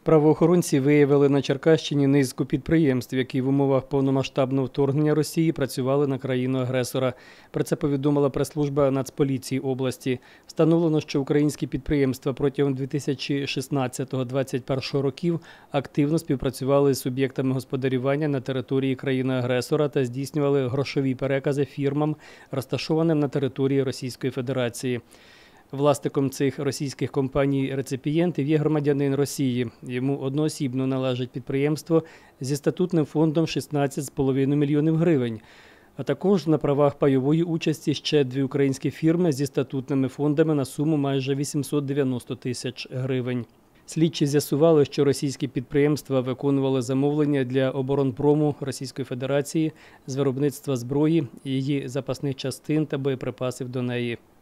Правоохоронці виявили на Черкащині низку підприємств, які в умовах повномасштабного вторгнення Росії працювали на країну-агресора. Про це повідомила прес-служба Нацполіції області. Встановлено, що українські підприємства протягом 2016-2021 років активно співпрацювали з суб'єктами господарювання на території країни-агресора та здійснювали грошові перекази фірмам, розташованим на території Російської Федерації. Власником цих російських компаній-реципієнтів є громадянин Росії. Йому одноосібно належить підприємство зі статутним фондом 16,5 мільйонів гривень, а також на правах пайової участі ще дві українські фірми зі статутними фондами на суму майже 890 тисяч гривень. Слідчі з'ясували, що російські підприємства виконували замовлення для оборонпрому Російської Федерації з виробництва зброї, її запасних частин та боєприпасів до неї.